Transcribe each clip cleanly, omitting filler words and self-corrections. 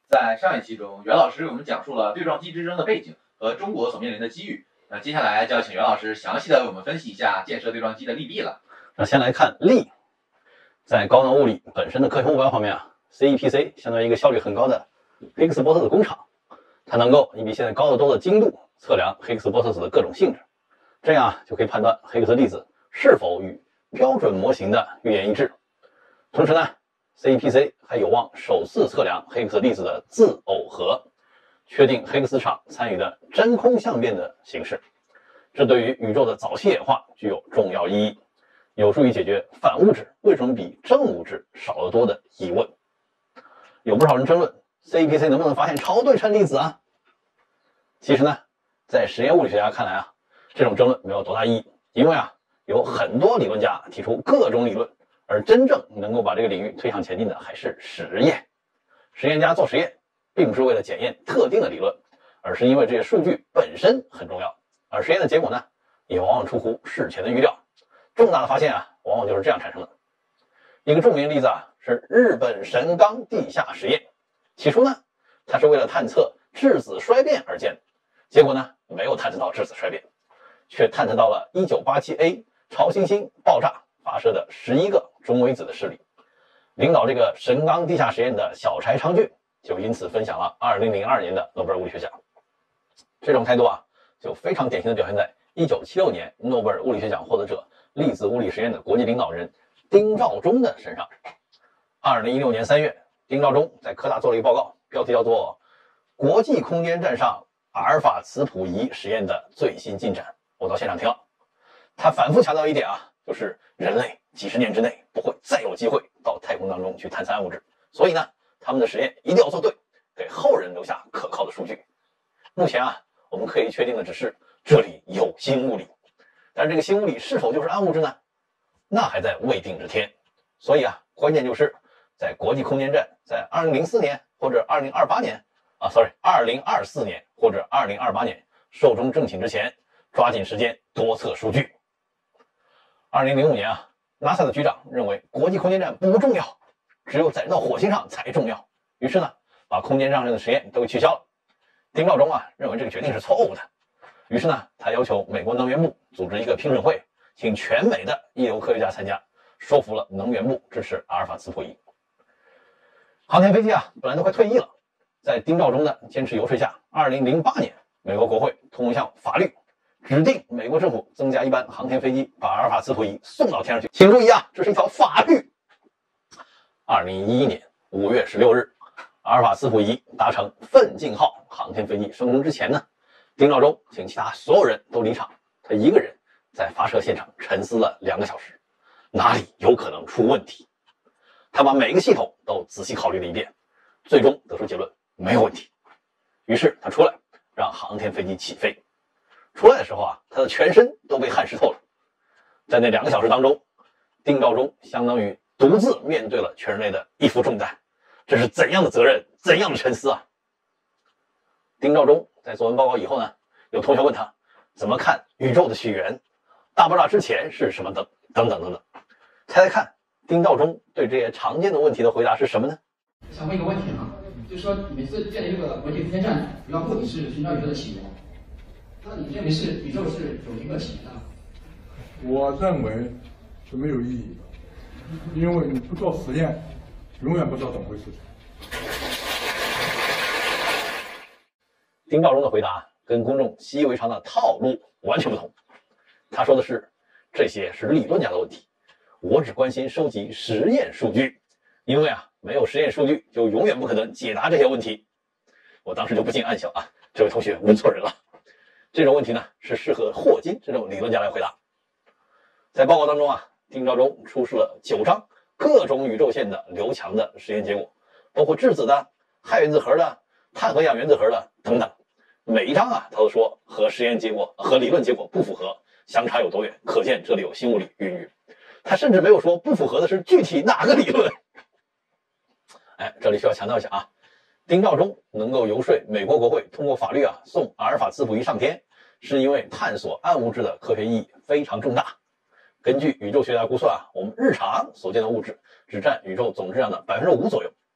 在上一期中，袁老师给我们讲述了对撞机之争的背景和中国所面临的机遇。那接下来就要请袁老师详细的为我们分析一下建设对撞机的利弊了。 那先来看利，在高能物理本身的科学目标方面啊 ，CEPC 相当于一个效率很高的黑克斯波特子工厂，它能够以比现在高得多的精度测量黑克斯波特子的各种性质，这样就可以判断黑克斯粒子是否与标准模型的预言一致。同时呢 ，CEPC 还有望首次测量黑克斯粒子的自耦合，确定黑克斯场参与的真空相变的形式。这对于宇宙的早期演化具有重要意义，有助于解决反物质为什么比正物质少得多的疑问。有不少人争论 CEPC 能不能发现超对称粒子啊？其实呢，在实验物理学家看来啊，这种争论没有多大意义，因为有很多理论家提出各种理论，而真正能够把这个领域推向前进的还是实验。实验家做实验并不是为了检验特定的理论，而是因为这些数据本身很重要，而实验的结果呢，也往往出乎事前的预料。重大的发现往往就是这样产生的。一个著名的例子是日本神冈地下实验。起初呢，它是为了探测质子衰变而建的，结果呢，没有探测到质子衰变，却探测到了 1987A 超新星爆炸发射的11个中微子的势力。领导这个神冈地下实验的小柴昌俊就因此分享了2002年的诺贝尔物理学奖。这种态度就非常典型的表现在1976年诺贝尔物理学奖获得者粒子物理实验的国际领导人丁肇中的身上。2016年3月，丁肇中在科大做了一个报告，标题叫做《国际空间站上阿尔法磁谱仪实验的最新进展》。我到现场听了，他反复强调一点就是人类几十年之内不会再有机会到太空当中去探测暗物质，所以呢，他们的实验一定要做对，给后人留下可靠的数据。目前我们可以确定的只是这里有新物理，但是这个新物理是否就是暗物质呢？那还在未定之天。所以关键就是在国际空间站在2004年或者2024年或者2028年寿终正寝之前，抓紧时间多测数据。2005年NASA 的局长认为国际空间站不重要，只有载人到火星上才重要，于是呢，把空间站上的实验都给取消了。丁肇中认为这个决定是错误的，于是呢，他要求美国能源部组织一个评审会，请全美的一流科学家参加，说服了能源部支持阿尔法磁谱仪。航天飞机本来都快退役了，在丁肇中的坚持游说下，2008年美国国会通过一项法律，指定美国政府增加一班航天飞机，把阿尔法磁谱仪送到天上去。请注意这是一条法律。2011年5月16日，阿尔法磁谱仪搭乘奋进号航天飞机升空之前呢，丁肇中请其他所有人都离场，他一个人在发射现场沉思了2个小时，哪里有可能出问题？他把每个系统都仔细考虑了一遍，最终得出结论，没有问题。于是他出来让航天飞机起飞。出来的时候他的全身都被汗湿透了。在那2个小时当中，丁肇中相当于独自面对了全人类的一副重担，这是怎样的责任，怎样的沉思丁肇中在做完报告以后呢，有同学问他怎么看宇宙的起源，大爆炸之前是什么等等。猜猜看丁肇中对这些常见的问题的回答是什么呢？ 想问一个问题就是说你每次建立这个国际空间站主要目的是寻找宇宙的起源，那你认为是宇宙是有一个起源的吗？ 我认为是没有意义的，因为你不做实验永远不知道怎么回事。 丁肇中的回答跟公众习以为常的套路完全不同。他说的是，这些是理论家的问题，我只关心收集实验数据，因为没有实验数据就永远不可能解答这些问题。我当时就不禁暗笑这位同学问错人了。这种问题呢，是适合霍金这种理论家来回答。在报告当中丁肇中出示了9张各种宇宙线的刘强的实验结果，包括质子的、氦原子核的、碳和氧原子核的等等。每一张他都说和实验结果和理论结果不符合，相差有多远，可见这里有新物理孕育。他甚至没有说不符合的是具体哪个理论。这里需要强调一下丁肇中能够游说美国国会通过法律送阿尔法磁谱仪上天，是因为探索暗物质的科学意义非常重大。根据宇宙学家估算我们日常所见的物质只占宇宙总质量的5%左右。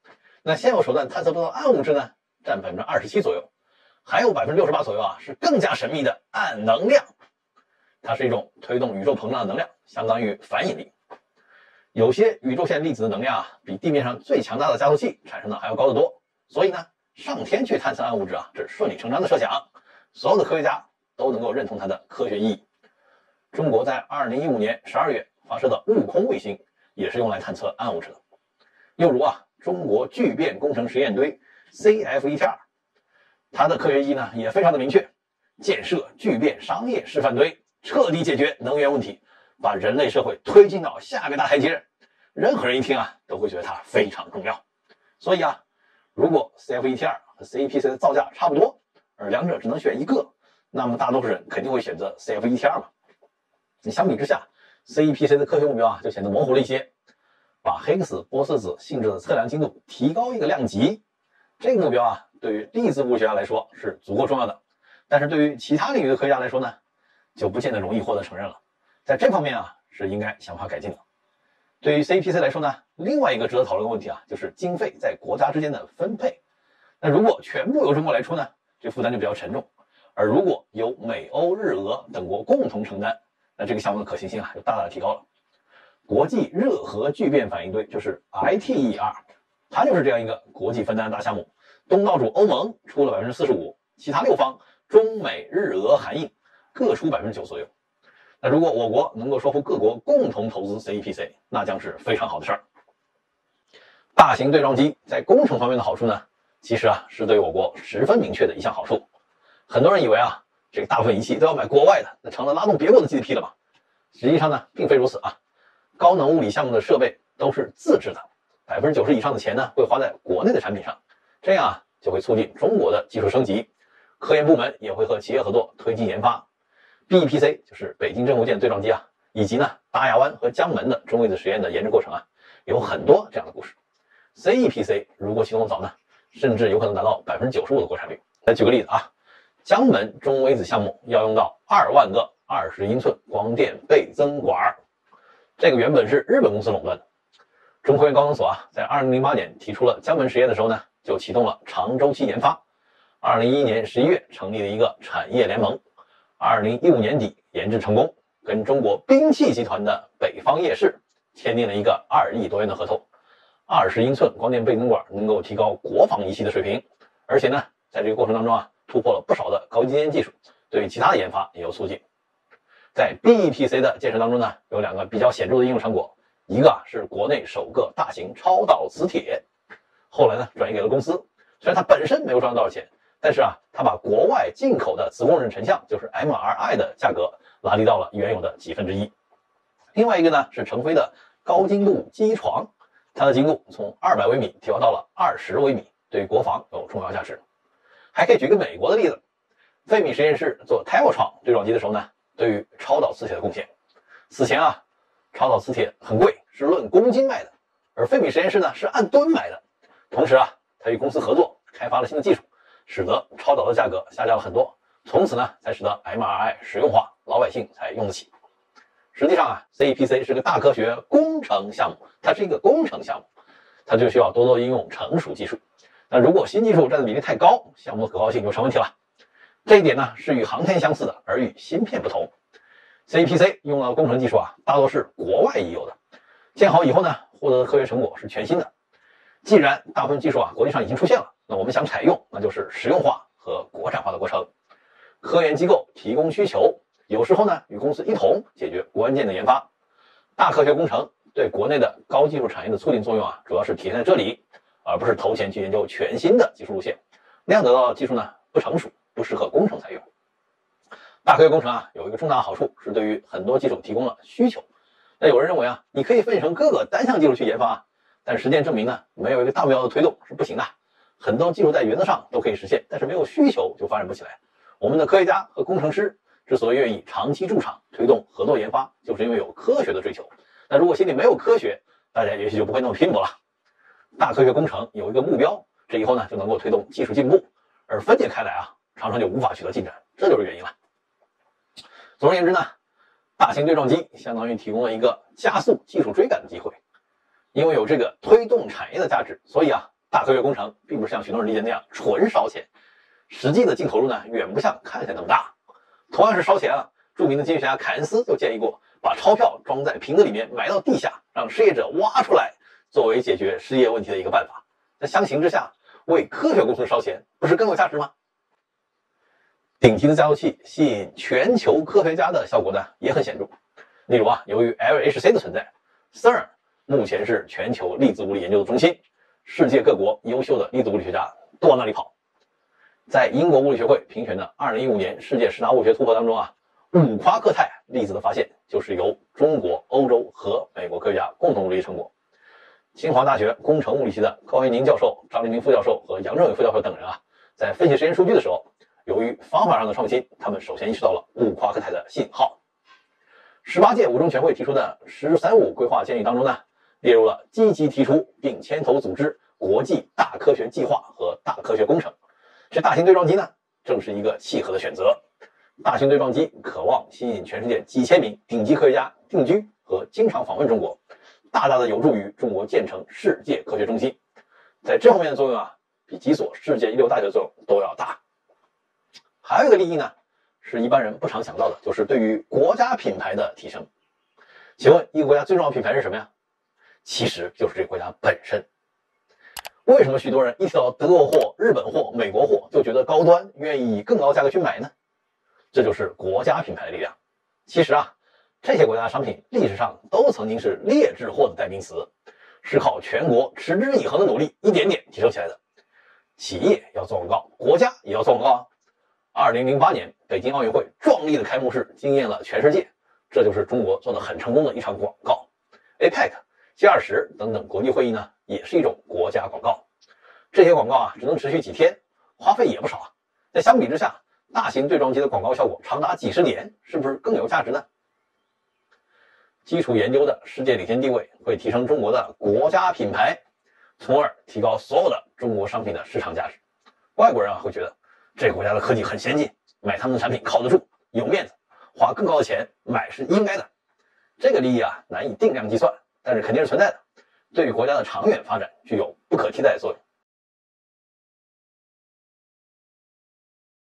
那现有手段探测不到暗物质呢，占27%左右，还有68%左右啊是更加神秘的暗能量。它是一种推动宇宙膨胀的能量，相当于反引力。有些宇宙线粒子的能量啊，比地面上最强大的加速器产生的还要高得多。所以呢，上天去探测暗物质啊，这是顺理成章的设想，所有的科学家都能够认同它的科学意义。中国在2015年12月发射的悟空卫星也是用来探测暗物质的。又如啊，中国聚变工程实验堆 CF1T2， 它的科学意义呢也非常的明确，建设聚变商业示范堆，彻底解决能源问题，把人类社会推进到下个大台阶。任何人一听啊，都会觉得它非常重要。所以啊，如果 CF1T2 和 CEPC 的造价差不多，而两者只能选一个，那么大多数人肯定会选择 CF1T2 嘛。相比之下 ，CEPC 的科学目标啊就显得模糊了一些，把黑克斯玻色子性质的测量精度提高一个量级，这个目标啊对于粒子物理学家来说是足够重要的，但是对于其他领域的科学家来说呢，就不见得容易获得承认了。在这方面啊是应该想法改进的。对于 CEPC 来说呢，另外一个值得讨论的问题啊就是经费在国家之间的分配。那如果全部由中国来出呢，这负担就比较沉重，而如果由美欧日俄等国共同承担，那这个项目的可行性啊就大大的提高了。国际热核聚变反应堆就是 ITER， 它就是这样一个国际分担的大项目。东道主欧盟出了 45%， 其他6方中美日俄韩印各出 9% 左右。那如果我国能够说服各国共同投资 CEPC， 那将是非常好的事儿。大型对撞机在工程方面的好处呢，其实啊是对我国十分明确的一项好处。很多人以为啊，这个大部分仪器都要买国外的，那成了拉动别国的 GDP 了嘛？实际上呢，并非如此啊。高能物理项目的设备都是自制的，90%以上的钱呢会花在国内的产品上，这样啊就会促进中国的技术升级。科研部门也会和企业合作推进研发。BEPC 就是北京真无舰对撞机啊，以及呢大亚湾和江门的中微子实验的研制过程啊，有很多这样的故事。CEPC 如果启动早呢，甚至有可能达到95%的国产率。再举个例子啊，江门中微子项目要用到2万个20英寸光电倍增管，这个原本是日本公司垄断的。中科院高能所啊，在2008年提出了江门实验的时候呢，就启动了长周期研发。2011年11月成立了一个产业联盟，2015年底研制成功，跟中国兵器集团的北方夜视签订了一个2亿多元的合同。20英寸光电倍增管能够提高国防仪器的水平，而且呢，在这个过程当中啊，突破了不少的高精尖技术，对其他的研发也有促进。在 BEPC 的建设当中呢，有2个比较显著的应用成果，一个是国内首个大型超导磁铁，后来呢转移给了公司，虽然它本身没有赚到多少钱，但是啊，它把国外进口的磁共振成像，就是 MRI 的价格拉低到了原有的1/几。另外一个呢是成飞的高精度机床，它的精度从200微米提高到了20微米，对于国防有重要价值。还可以举个美国的例子，费米实验室做 Tevatron 对撞机的时候呢，对于超导磁铁的贡献。此前啊，超导磁铁很贵，是论公斤卖的，而费米实验室呢是按吨买的。同时啊，它与公司合作开发了新的技术，使得超导的价格下降了很多，从此呢才使得 MRI 实用化，老百姓才用得起。实际上啊 ，CEPC 是个大科学工程项目，它是一个工程项目，它就需要多多应用成熟技术。那如果新技术占的比例太高，项目的可靠性就成问题了。这一点呢是与航天相似的，而与芯片不同。CEPC 用到的工程技术啊，大多是国外已有的，建好以后呢，获得的科学成果是全新的。既然大部分技术啊国际上已经出现了，那我们想采用，那就是实用化和国产化的过程。科研机构提供需求，有时候呢与公司一同解决关键的研发。大科学工程对国内的高技术产业的促进作用啊，主要是体现在这里，而不是投钱去研究全新的技术路线。那样得到的技术呢不成熟，不适合工程采用。大科学工程啊有一个重大的好处，是对于很多技术提供了需求。那有人认为啊，你可以分成各个单项技术去研发啊，但实践证明呢，没有一个大目标的推动是不行的。很多技术在原则上都可以实现，但是没有需求就发展不起来。我们的科学家和工程师之所以愿意长期驻场推动合作研发，就是因为有科学的追求。那如果心里没有科学，大家也许就不会那么拼搏了。大科学工程有一个目标，这以后呢就能够推动技术进步，而分解开来啊，常常就无法取得进展，这就是原因了。总而言之呢，大型对撞机相当于提供了一个加速技术追赶的机会。因为有这个推动产业的价值，所以啊， 大科学工程并不是像许多人理解那样纯烧钱，实际的净投入呢，远不像看起来那么大。同样是烧钱啊，著名的经济学家凯恩斯就建议过，把钞票装在瓶子里面埋到地下，让失业者挖出来，作为解决失业问题的一个办法。那相形之下，为科学工程烧钱不是更有价值吗？顶级的加速器吸引全球科学家的效果呢也很显著。例如啊，由于 LHC 的存在， CERN 目前是全球粒子物理研究的中心，世界各国优秀的粒子物理学家都往那里跑。在英国物理学会评选的2015年世界10大物理学突破当中啊，5夸克态粒子的发现就是由中国、欧洲和美国科学家共同努力成果。清华大学工程物理系的高元宁教授、张立明副教授和杨正伟副教授等人啊，在分析实验数据的时候，由于方法上的创新，他们首先意识到了5夸克态的信号。18届五中全会提出的“十三五”规划建议当中呢，列入了积极提出并牵头组织国际大科学计划和大科学工程。这大型对撞机呢，正是一个契合的选择。大型对撞机渴望吸引全世界几千名顶级科学家定居和经常访问中国，大大的有助于中国建成世界科学中心。在这方面的作用啊，比几所世界一流大学的作用都要大。还有一个利益呢，是一般人不常想到的，就是对于国家品牌的提升。请问一个国家最重要的品牌是什么呀？其实就是这个国家本身。为什么许多人一提到德国货、日本货、美国货就觉得高端，愿意以更高价格去买呢？这就是国家品牌的力量。其实啊，这些国家的商品历史上都曾经是劣质货的代名词，是靠全国持之以恒的努力一点点提升起来的。企业要做广告，国家也要做广告啊。2008年北京奥运会壮丽的开幕式惊艳了全世界，这就是中国做得很成功的一场广告。APEC、G20 等等国际会议呢，也是一种国家广告。这些广告啊，只能持续几天，花费也不少啊。在相比之下，大型对撞机的广告效果长达几十年，是不是更有价值呢？基础研究的世界领先地位会提升中国的国家品牌，从而提高所有的中国商品的市场价值。外国人啊会觉得这个国家的科技很先进，买他们的产品靠得住，有面子，花更高的钱买是应该的。这个利益啊难以定量计算，但是肯定是存在的，对于国家的长远发展具有不可替代的作用。